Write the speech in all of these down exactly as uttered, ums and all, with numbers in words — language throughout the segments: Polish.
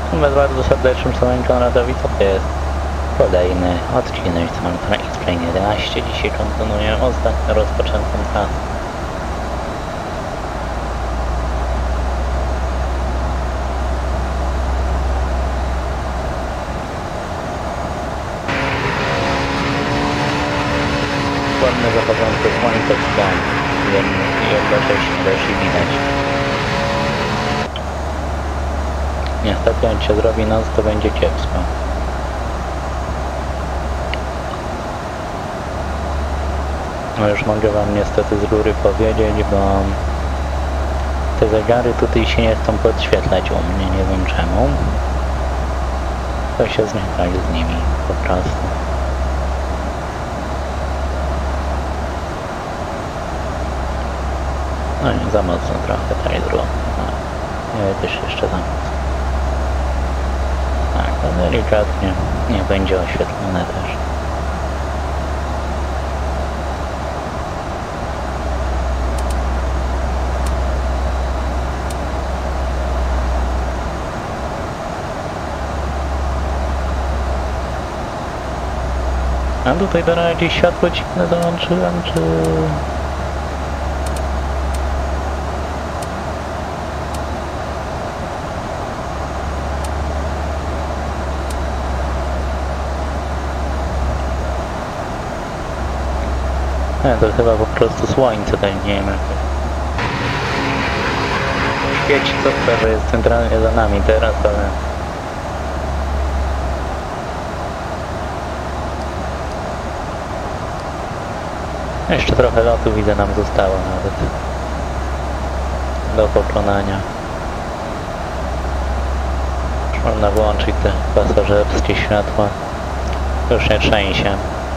Bez bardzo serdecznym szanowni Konradowi, to jest kolejny odcinek z Ultra X-Plane jedenaście. Dzisiaj kontynuuję ostatnio rozpoczętą trasę. Ładny zachodzący słońce w tle i jednocześnie też i widać. Niestety jak się zrobi noc, to będzie kiepsko. No już mogę wam niestety z góry powiedzieć, bo te zegary tutaj się nie chcą podświetlać u mnie, nie wiem czemu. To się zmyka z nimi po prostu. No nie, za mocno trochę tutaj zrobię. No, nie też jeszcze za mocno. Tak, to delikatnie nie będzie oświetlone też. A tutaj teraz jakieś światło dziwne załączyłem, czy... Nie, to chyba po prostu słońce, tak nie wiem. Świeci co prawda jest centralnie za nami teraz, ale... Jeszcze trochę lotu widzę nam zostało nawet do pokonania. Już można włączyć te pasażerskie światła. Już nie trzęsie.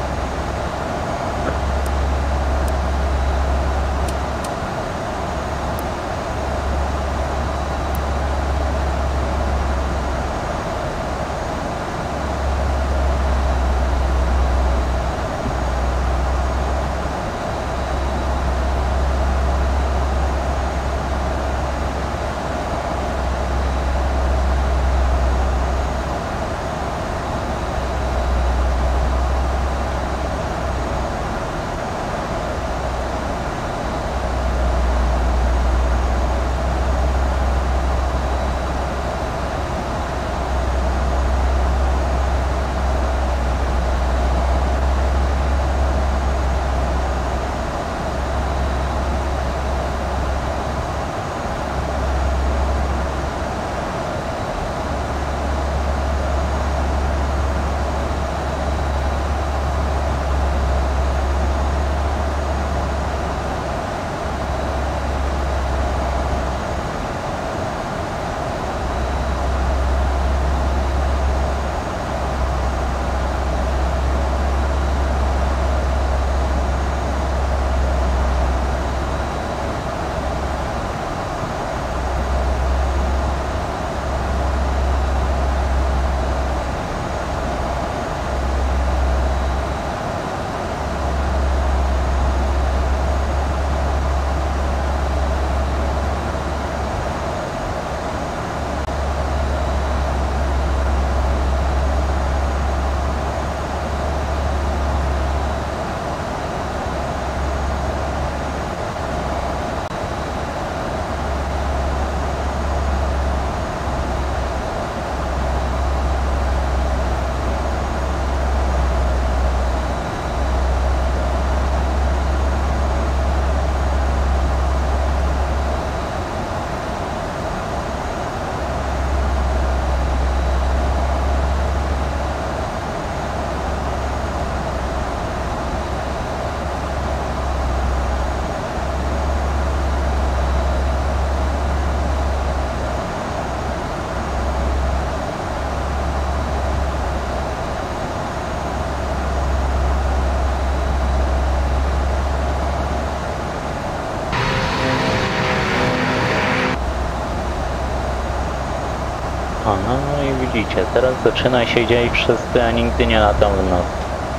O, no, no i widzicie, teraz zaczyna się dziać wszyscy, a nigdy nie latam w noc.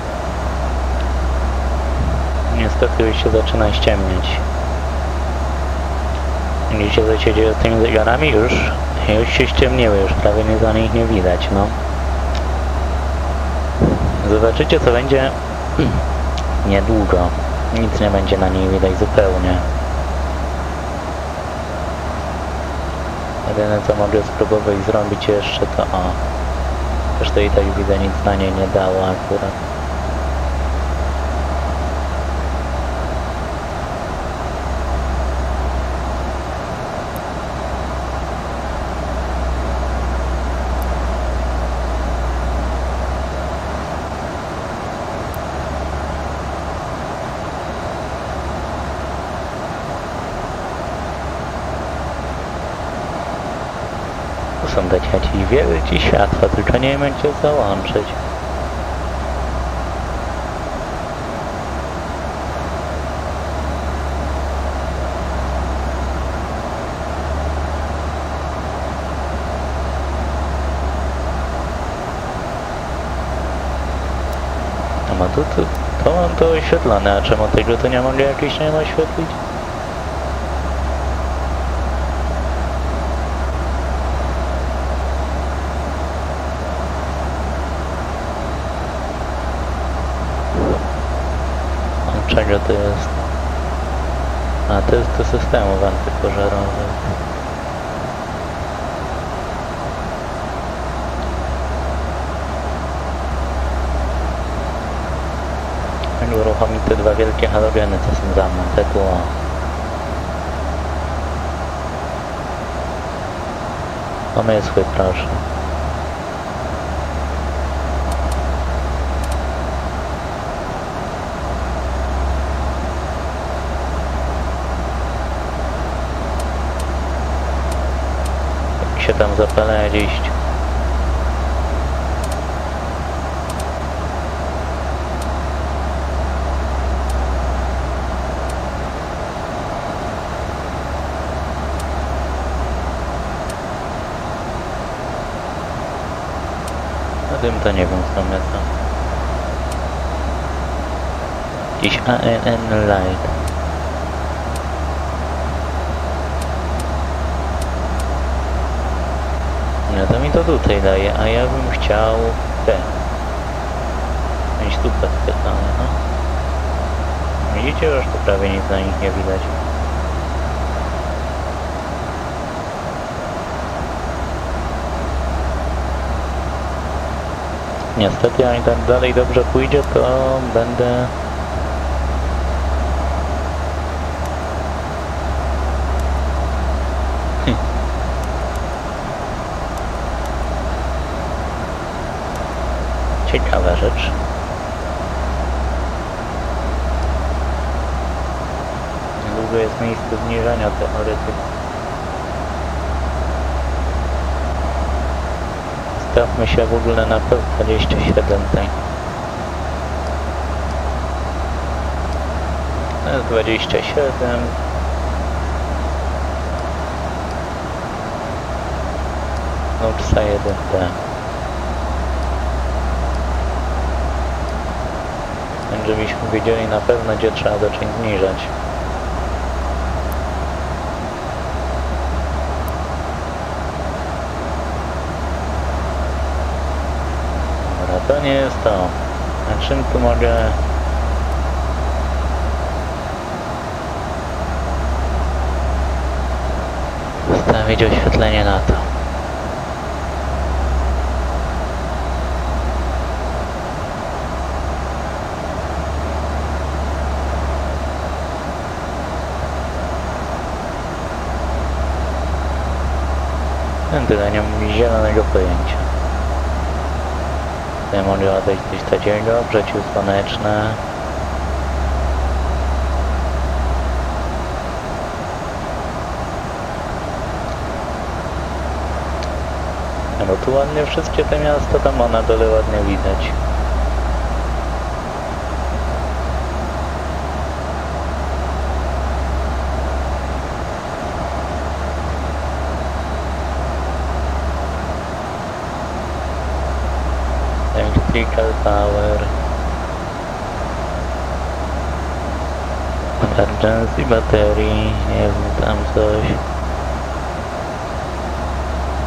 Niestety już się zaczyna ściemniać. Widzicie, co się dzieje z tymi zegarami? Już Już się ściemniły, już prawie nie za nich nie widać, no. Zobaczycie, co będzie niedługo. Nic nie będzie na niej widać zupełnie. Jedyne, co mogę spróbować zrobić jeszcze, to o. Zresztą i tak widzę, nic na niej nie dało akurat. Są dać jakieś wielkie światła, tylko nie wiem, jak się załączyć. A ma tu, tu, to mam to oświetlone, a czemu tego tu nie mogę jakiś nie oświetlić? Czego to jest? A, to jest do systemów antypożarowych. Jak uruchomić te dwa wielkie halogeny, co są za mną, te tło. Pomysły, proszę. Się tam zapala gdzieś. Na tym to nie wiem, co my to. Jakiś A N N Light. No to mi to tutaj daje, a ja bym chciał te. Mieć tu podświetlane, no. Widzicie, że tu prawie nic na nich nie widać. Niestety, jak tak dalej dobrze pójdzie, to będę... Ciekawa rzecz. Niedługo jest miejsce zniżenia teoretyki. Stawmy się w ogóle na P dwadzieścia siedem tutaj. S dwadzieścia siedem. Noxa jeden D. Żebyśmy wiedzieli na pewno, gdzie trzeba zacząć zniżać. Dobra, to nie jest to. Na czym tu mogę... Ustawić oświetlenie na to. Tyle nie mam zielonego pojęcia. Tutaj mogę odejść coś takiego, przeciwsłoneczne. No bo tu ładnie wszystkie te miasta, tam na dole ładnie widać. Electrical power, emergency battery, nie wiem, tam coś.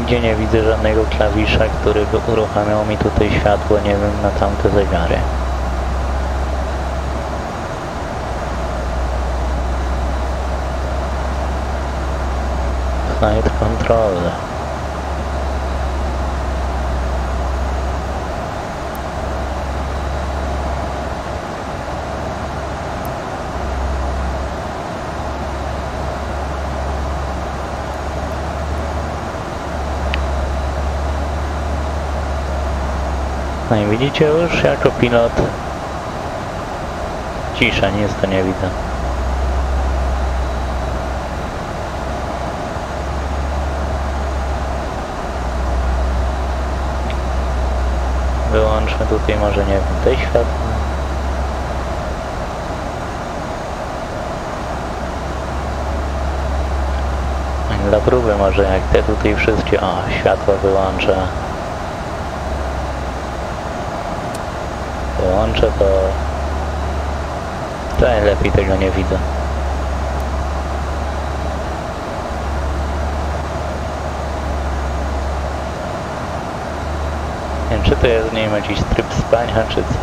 nigdzie nie widzę żadnego klawisza, który by uruchamiał mi tutaj światło, nie wiem, na tamte zegary. Flight control. No i widzicie już, jako pilot cisza, nic to nie widzę. Wyłączmy tutaj może, nie wiem, te światło. Dla próby może jak te tutaj wszystkie, o, światła wyłączę. Wyłączę, to to najlepiej tego nie widzę. Nie wiem, czy to jest, nie wiem, jakiś tryb spania, czy co.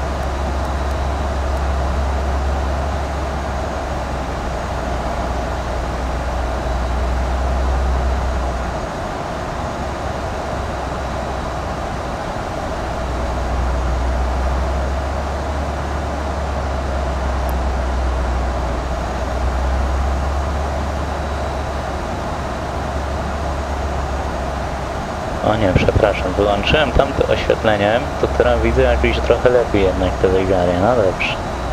O nie, przepraszam, wyłączyłem tamte oświetlenie, to teraz widzę jakieś trochę lepiej jednak te zegary, no dobrze.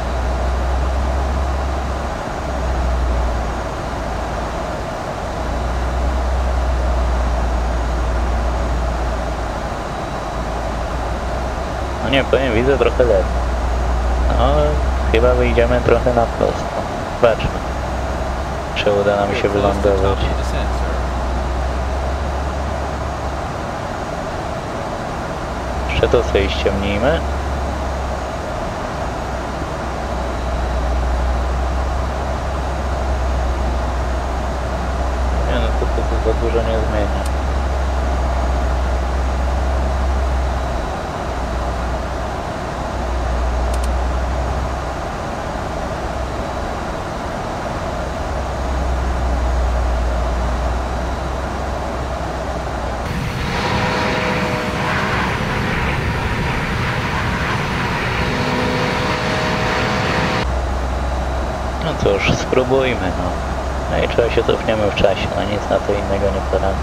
No nie, powiem, widzę trochę lepiej. No, chyba wyjdziemy trochę na prosto. Zobaczmy, czy uda nam się wylądować. Jeszcze to sobie ściemnijmy. Nie no, to, to, to za dużo nie zmienia. No cóż, spróbujmy, no. No i trzeba się cofniemy w czasie, no nic na to innego nie poradzę.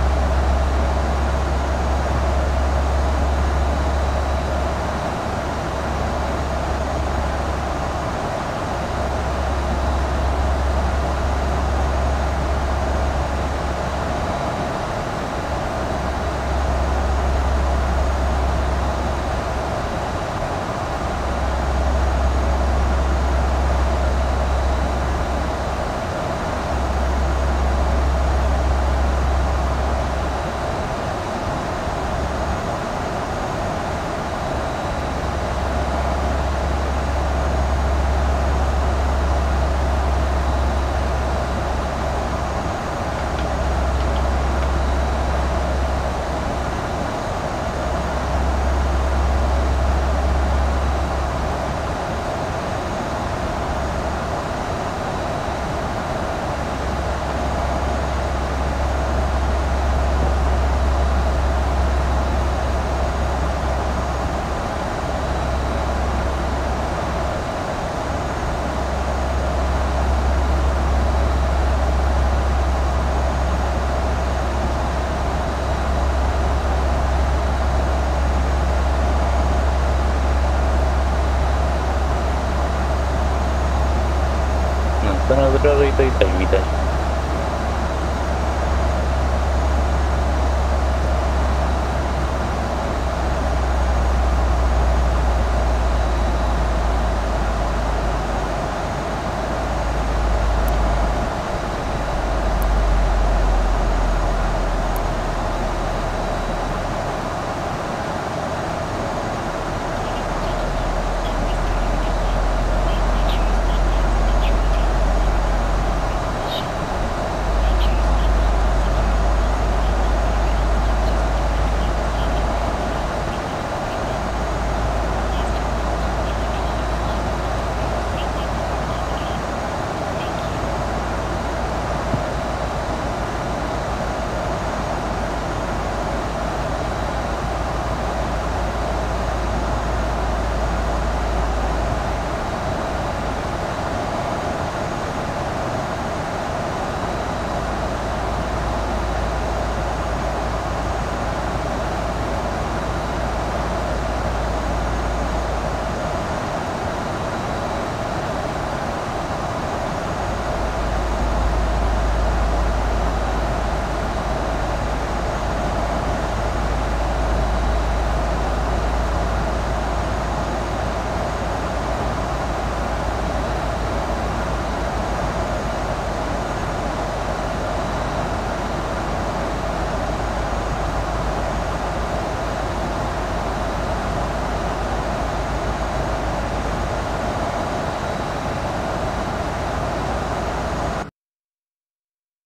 Coraz drożej to i tak widać.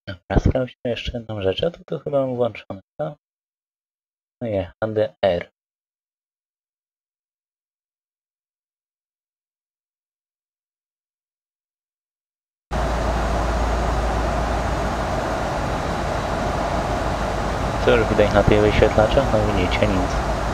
Dobra, sprawdźmy jeszcze jedną rzecz, a to tu chyba mam włączone, co? No je, H D R. Co już widać na tych wyświetlaczach? No widzicie, nic.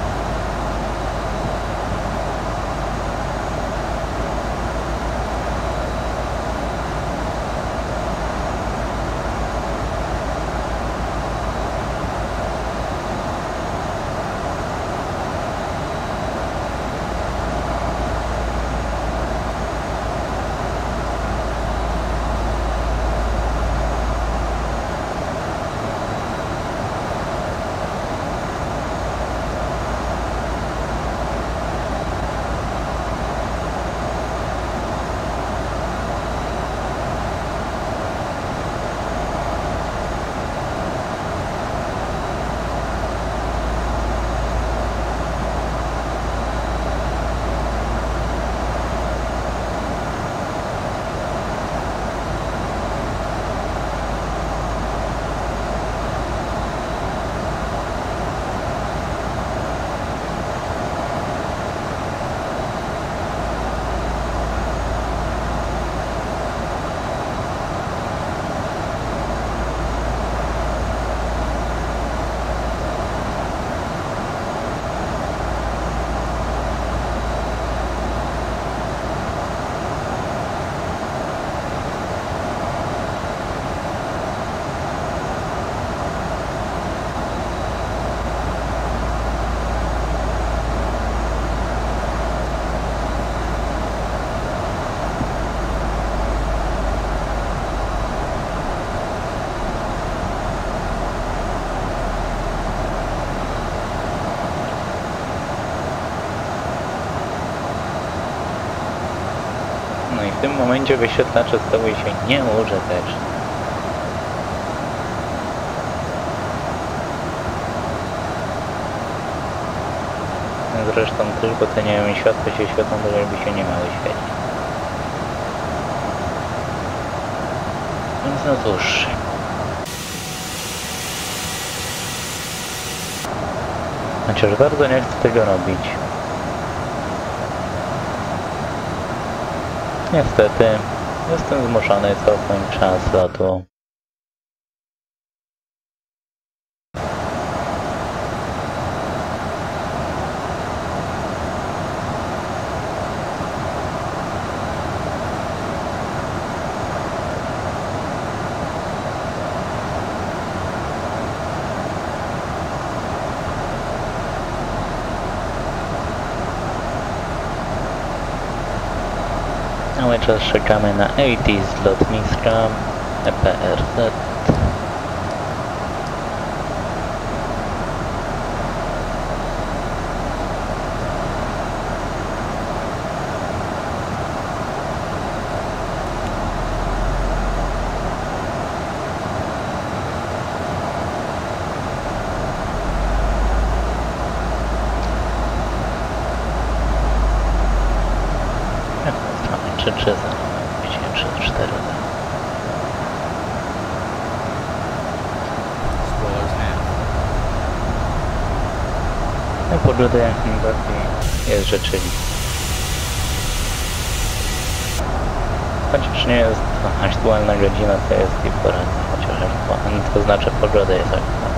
No i w tym momencie wyświetlacze stały się nieużyteczne. Zresztą tylko te, nie wiem, światła się świecą, to żeby się nie miały świecić. Więc no cóż. Chociaż bardzo nie chcę tego robić. Niestety, jestem zmuszony cofnąć czas lotu. Cały czas czekamy na A T z lotniska E P R Z. trzy trzy zero, trzy cztery zero. No pogoda jak najbardziej jest rzeczywista. Chociaż nie jest aktualna godzina, to jest i poranna, chociaż aktualna, to znaczy pogoda jest aktualna.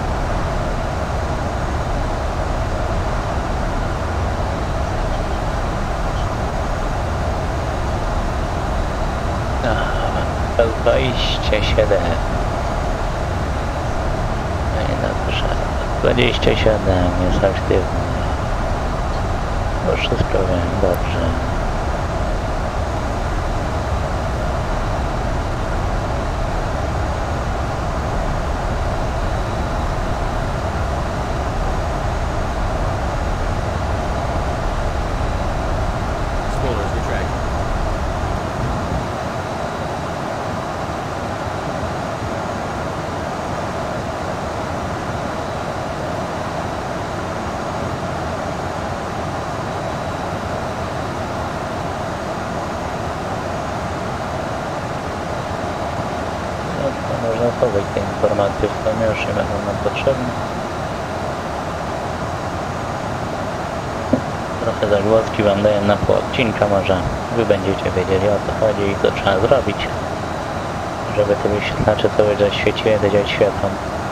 dwadzieścia siedem. No i dobrze. dwadzieścia siedem jest aktywny. To wszystko wiem, dobrze. można chować te informacje w sumie, już nie będą nam potrzebne. Trochę zagłoski wam daję na pół odcinka, może wy będziecie wiedzieli, o co chodzi i co trzeba zrobić, żeby te wyświetlacze cały czas świeciły, dać światło.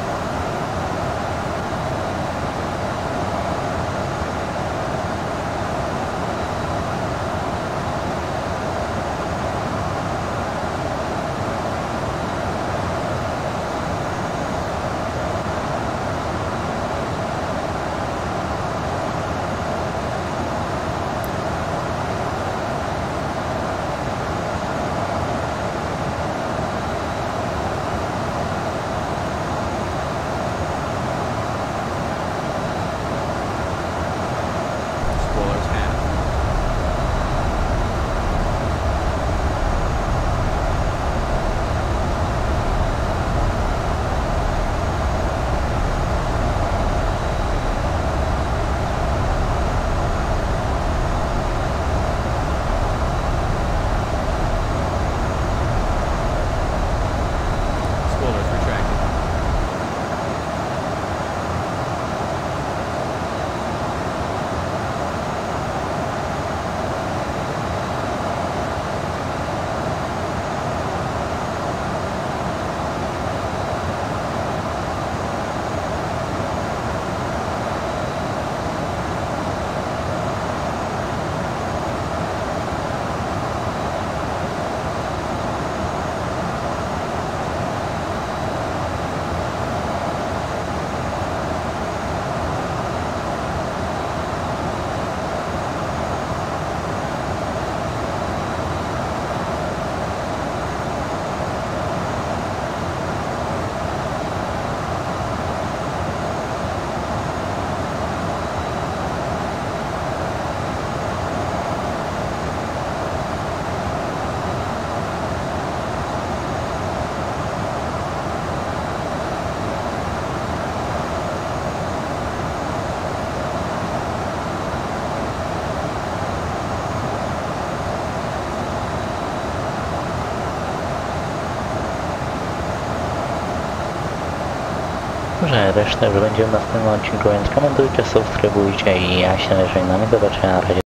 Że resztę już będzie w następnym odcinku, więc komentujcie, subskrybujcie i ja się żegnam i do zobaczenia na razie.